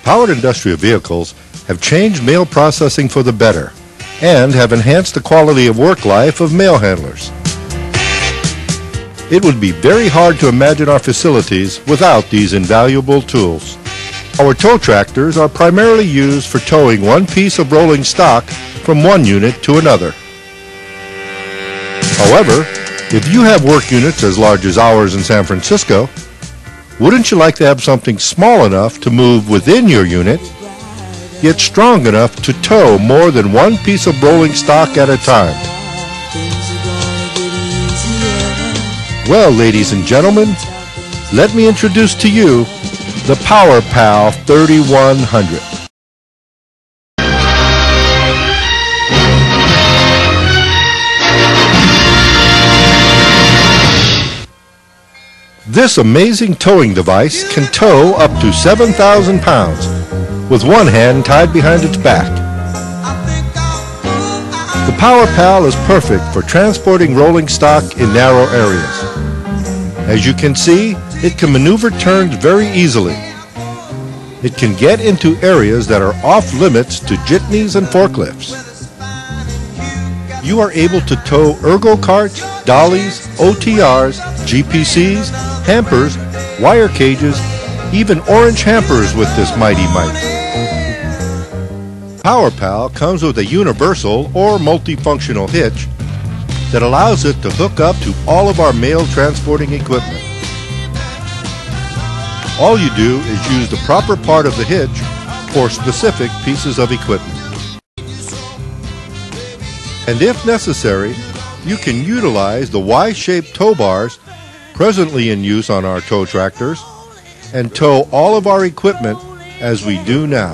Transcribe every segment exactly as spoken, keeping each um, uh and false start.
Powered industrial vehicles have changed mail processing for the better and have enhanced the quality of work life of mail handlers. It would be very hard to imagine our facilities without these invaluable tools. Our tow tractors are primarily used for towing one piece of rolling stock from one unit to another. However, if you have work units as large as ours in San Francisco, wouldn't you like to have something small enough to move within your unit, yet strong enough to tow more than one piece of rolling stock at a time? Well, ladies and gentlemen, let me introduce to you the PowerPal thirty-one hundred. This amazing towing device can tow up to seven thousand pounds with one hand tied behind its back. The PowerPal is perfect for transporting rolling stock in narrow areas. As you can see, it can maneuver turns very easily. It can get into areas that are off limits to jitneys and forklifts. You are able to tow ergo carts, dollies, O T Rs, G P Cs, hampers, wire cages, even orange hampers with this mighty mite. PowerPal comes with a universal or multifunctional hitch that allows it to hook up to all of our mail transporting equipment. All you do is use the proper part of the hitch for specific pieces of equipment. And if necessary, you can utilize the Y-shaped tow bars presently in use on our tow tractors and tow all of our equipment as we do now.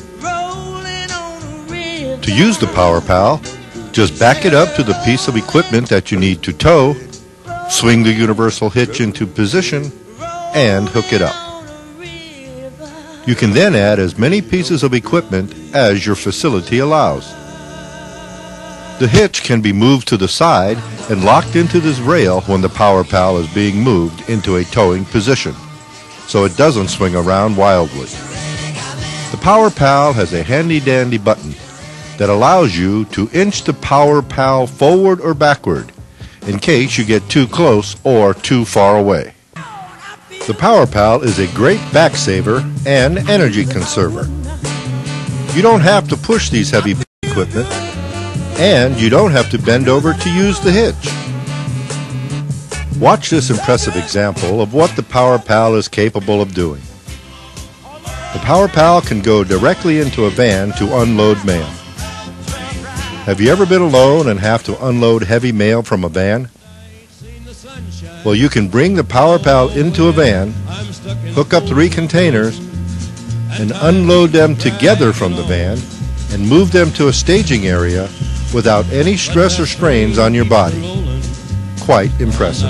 To use the PowerPal, just back it up to the piece of equipment that you need to tow, swing the universal hitch into position, and hook it up. You can then add as many pieces of equipment as your facility allows. The hitch can be moved to the side and locked into this rail when the PowerPal is being moved into a towing position, so it doesn't swing around wildly. The PowerPal has a handy-dandy button that allows you to inch the PowerPal forward or backward in case you get too close or too far away. The PowerPal is a great back saver and energy conserver. You don't have to push these heavy equipment, and you don't have to bend over to use the hitch. Watch this impressive example of what the PowerPal is capable of doing. The PowerPal can go directly into a van to unload mail. Have you ever been alone and have to unload heavy mail from a van? Well, you can bring the PowerPal into a van, hook up three containers, and unload them together from the van and move them to a staging area without any stress or strains on your body. Quite impressive.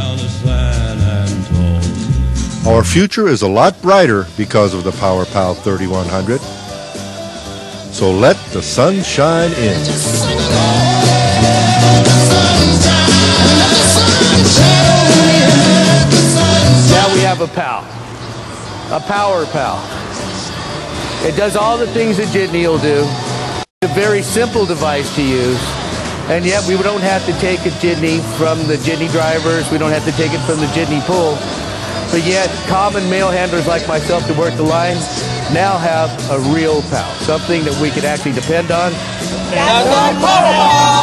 Our future is a lot brighter because of the PowerPal thirty-one hundred. So let the sun shine in. Now we have a pal, a PowerPal. It does all the things that Jitney will do. It's a very simple device to use, and yet we don't have to take a Jitney from the Jitney drivers. We don't have to take it from the Jitney pool. But yet, common mail handlers like myself to work the line now have a real pal, something that we can actually depend on. That's our PowerPal!